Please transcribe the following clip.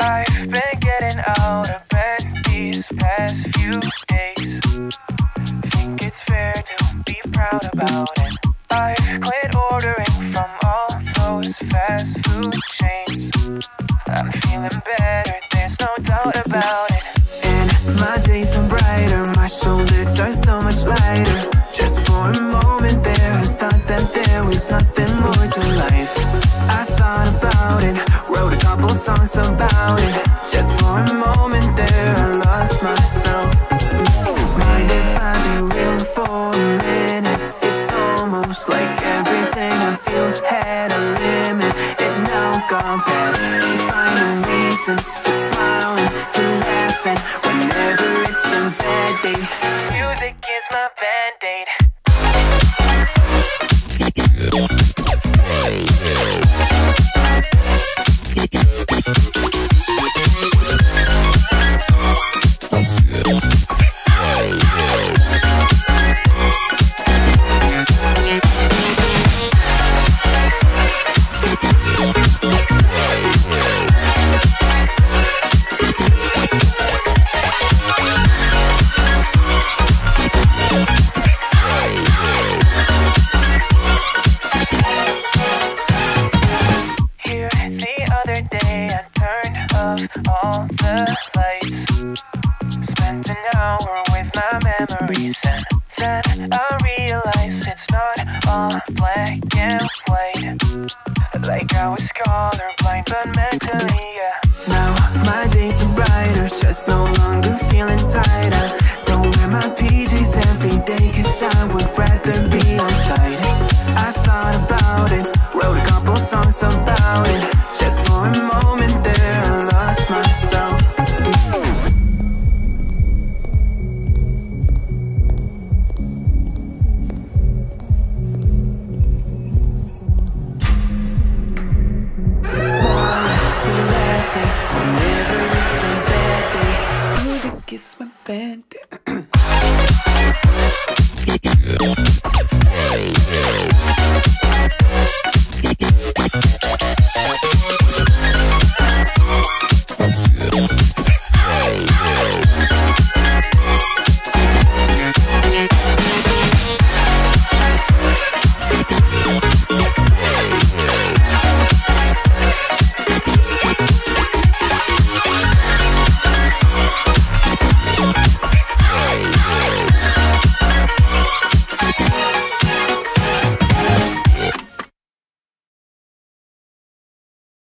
I've been getting out of bed these past few days. Think it's fair to be proud about it. I've quit ordering from all those fast food chains. I'm feeling better, there's no doubt about it. And my days are brighter, my shoulders are so much lighter. Just for a moment there, I thought that there was nothing more to life. I thought about it, wrote a couple songs about it. Just for a moment there, I lost myself. Mind if I be real for a minute? It's almost like everything I feel had a limit. It now gone past, finding reasons to smile and to laugh. And whenever it's a bad day, music is my band-aid. All the lights, spent an hour with my memories, and then I realized it's not all black and white. Like I was colorblind, but mentally, yeah. Now my days are brighter, just no longer feeling tired. I don't wear my PJs every day, cause I would rather be on site. I thought about it, wrote a couple songs about it. Just for a moment there, I lost myself. Whenever it's a bad day, music is my band.